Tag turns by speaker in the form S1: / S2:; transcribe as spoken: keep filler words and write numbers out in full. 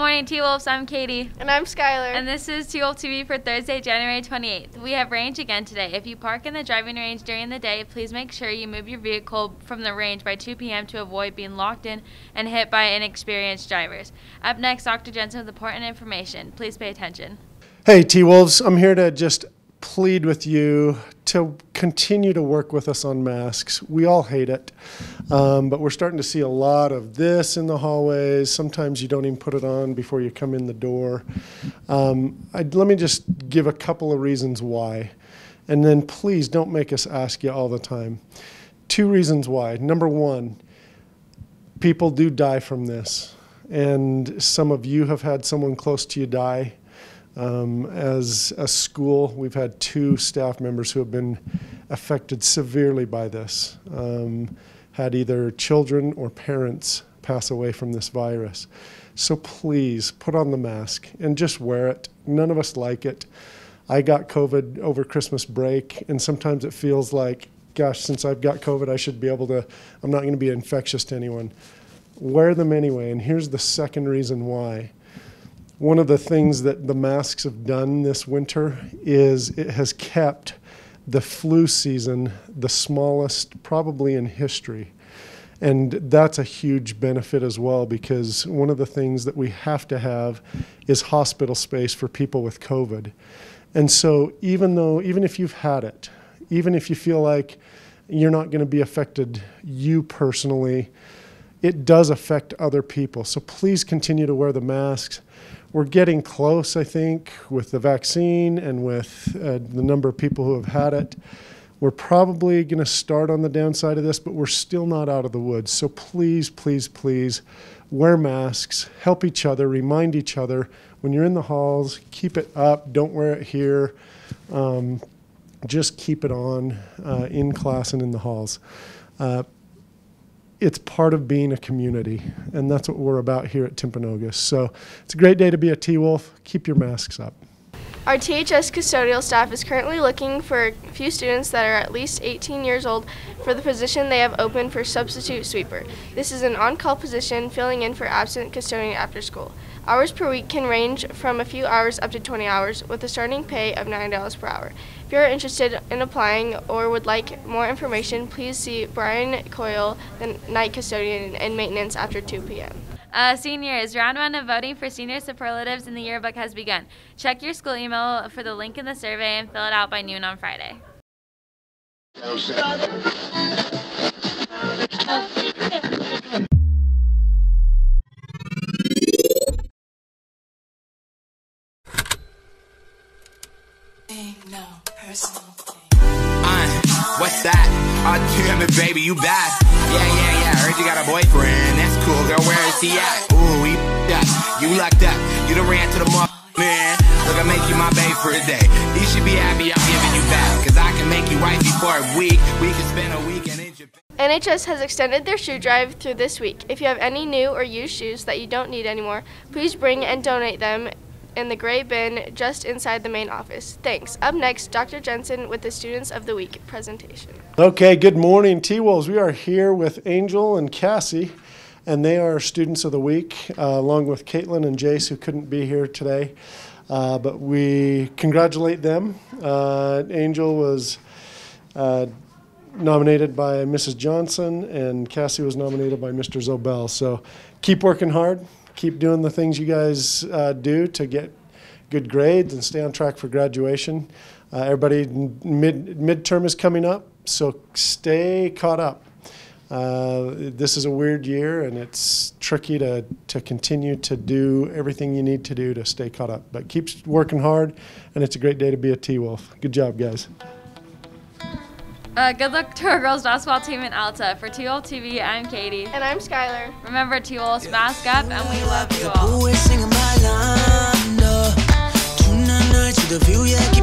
S1: morning, T-Wolves. I'm Katie.
S2: And I'm Skylar.
S1: And this is T-Wolf T V for Thursday, January twenty-eighth. We have range again today. If you park in the driving range during the day, please make sure you move your vehicle from the range by two p m to avoid being locked in and hit by inexperienced drivers. Up next, Doctor Jensen with important information. Please pay attention.
S3: Hey, T-Wolves. I'm here to just plead with you to continue to work with us on masks. We all hate it, um, but we're starting to see a lot of this in the hallways. Sometimes you don't even put it on before you come in the door. Um, I, let me just give a couple of reasons why, and then please don't make us ask you all the time. Two reasons why. Number one, people do die from this, and some of you have had someone close to you die. Um, as a school, we've had two staff members who have been affected severely by this, um, had either children or parents pass away from this virus. So please put on the mask and just wear it. None of us like it. I got COVID over Christmas break, and sometimes it feels like, gosh, since I've got COVID, I should be able to, I'm not going to be infectious to anyone. Wear them anyway, and here's the second reason why. One of the things that the masks have done this winter is it has kept the flu season the smallest probably in history. And that's a huge benefit as well, because one of the things that we have to have is hospital space for people with COVID. And so even though, even if you've had it, even if you feel like you're not going to be affected, you personally, it does affect other people. So please continue to wear the masks. We're getting close, I think, with the vaccine and with uh, the number of people who have had it. We're probably going to start on the downside of this, but we're still not out of the woods. So please, please, please wear masks, help each other, remind each other. When you're in the halls, keep it up. Don't wear it here. Um, just keep it on uh, in class and in the halls. Uh, It's part of being a community, and that's what we're about here at Timpanogos. So it's a great day to be a T-Wolf. Keep your masks up.
S2: Our T H S custodial staff is currently looking for a few students that are at least eighteen years old for the position they have open for substitute sweeper. This is an on-call position filling in for absent custodian after school. Hours per week can range from a few hours up to twenty hours with a starting pay of nine dollars per hour. If you're interested in applying or would like more information, please see Brian Coyle, the night custodian and maintenance, after two p m
S1: Uh, seniors, round one of voting for senior superlatives in the yearbook has begun. Check your school email for the link in the survey and fill it out by noon on Friday.
S4: No personal thing. Uh, what's that? Oh, damn it, baby, you bad. Yeah, yeah, yeah, heard you got a boyfriend. That's cool, girl, where is he at? Ooh, he up. You lucked up. You done ran to the mall, man. Look, I make you my babe for a day. You should be happy I'm giving you back, cause I can make you wifey for a week. We can spend a weekend in Japan.
S2: N H S has extended their shoe drive through this week. If you have any new or used shoes that you don't need anymore, please bring and donate them in the gray bin just inside the main office. Thanks. Up next, Doctor Jensen with the Students of the Week presentation.
S3: Okay, good morning, T-Wolves. We are here with Angel and Cassie, and they are Students of the Week, uh, along with Caitlin and Jace, who couldn't be here today. Uh, but we congratulate them. Uh, Angel was uh, nominated by Missus Johnson, and Cassie was nominated by Mister Zobel. So keep working hard. Keep doing the things you guys uh, do to get good grades and stay on track for graduation. Uh, everybody, mid midterm is coming up, so stay caught up. Uh, this is a weird year, and it's tricky to, to continue to do everything you need to do to stay caught up. But keep working hard, and it's a great day to be a T-Wolf. Good job, guys.
S1: Uh, good luck to our girls basketball team in Alta. For T-Wolf T V, I'm Katie.
S2: And I'm Skylar.
S1: Remember, T-Wolves, mask up, and we love you all.